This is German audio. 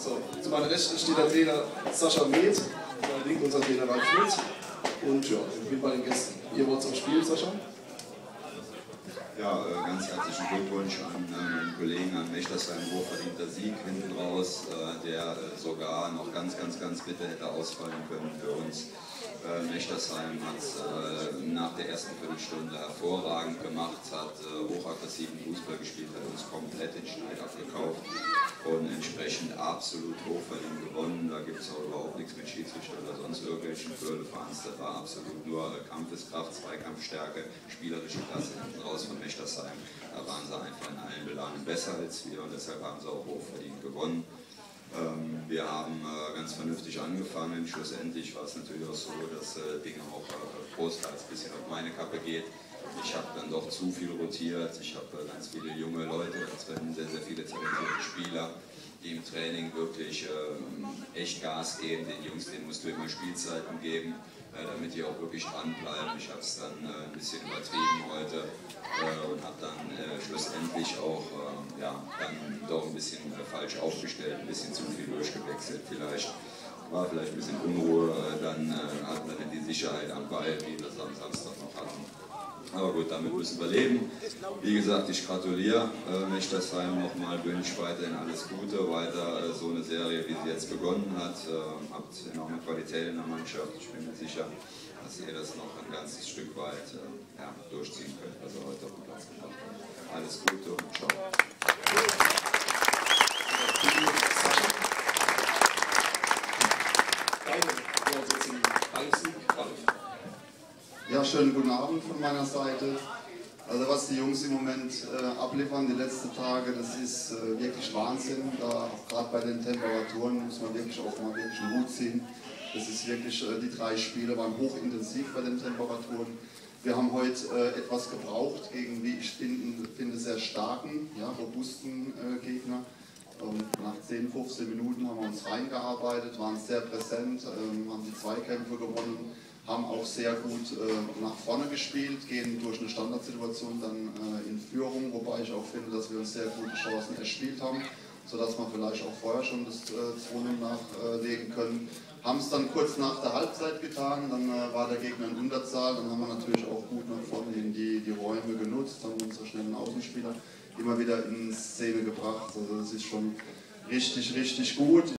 So, zu meiner Rechten steht der Trainer Sascha Med, zu meiner Linken unser Trainer Ralf Schmidt. Und ja, ich bin bei den Gästen. Ihr Wort zum Spiel, Sascha? Ja, ganz herzlichen Glückwunsch an meinen Kollegen, an Mechtersheim, hochverdienter Sieg hinten raus, der sogar noch ganz bitter hätte ausfallen können für uns. Mechtersheim hat es nach der ersten Viertelstunde hervorragend gemacht, hat hochaggressiven Fußball gespielt, hat uns komplett den Schneid abgekauft und entsprechend absolut hochverdient gewonnen. Da gibt es auch überhaupt nichts mit Schiedsrichter oder sonst irgendwelchen Firlefanz. Das war absolut nur Kampfeskraft, Zweikampfstärke, spielerische Klasse hinten raus von Mechtersheim. Da waren sie einfach in allen Belangen besser als wir und deshalb haben sie auch hochverdient gewonnen. Wir haben ganz vernünftig angefangen. Schlussendlich war es natürlich auch so, dass Dinge auch großteils ein bisschen auf meine Kappe geht. Ich habe dann doch zu viel rotiert. Ich habe ganz viele junge Leute, sehr viele talentierte Spieler, die im Training wirklich echt Gas geben. Den Jungs, denen musst du immer Spielzeiten geben, damit die auch wirklich dranbleiben. Ich habe es dann ein bisschen übertrieben heute und habe dann schlussendlich auch dann doch ein bisschen falsch aufgestellt, ein bisschen zu viel durchgewechselt. War vielleicht ein bisschen Unruhe, dann hat man die Sicherheit am Ball, wie wir es am Samstag noch hatten. Aber gut, damit müssen wir leben. Wie gesagt, ich gratuliere Mechtersheim nochmal, wünsche weiterhin alles Gute, weiter so eine Serie, wie sie jetzt begonnen hat. Habt enorme Qualität in der Mannschaft. Ich bin mir sicher, dass ihr das noch ein ganzes Stück weit durchziehen könnt, was ihr heute auf dem Platz gemacht habt. Alles Gute und ciao. Ja, schönen guten Abend von meiner Seite. Also was die Jungs im Moment abliefern, die letzten Tage, das ist wirklich Wahnsinn. Da auch gerade bei den Temperaturen muss man wirklich auch mal wirklich einen Hut ziehen. Das ist wirklich, die 3 Spiele waren hochintensiv bei den Temperaturen. Wir haben heute etwas gebraucht gegen, wie ich finde, sehr starken, robusten Gegner. Nach 10, 15 Minuten haben wir uns reingearbeitet, waren sehr präsent, haben die Zweikämpfe gewonnen, haben auch sehr gut nach vorne gespielt, gehen durch eine Standardsituation dann in Führung, wobei ich auch finde, dass wir uns sehr gute Chancen erspielt haben, sodass wir vielleicht auch vorher schon das 2-0 nachlegen können. Haben es dann kurz nach der Halbzeit getan, dann war der Gegner in Unterzahl, dann haben wir natürlich auch gut nach vorne die Räume genutzt, haben unsere schnellen Außenspieler immer wieder in Szene gebracht. Also das ist schon richtig gut.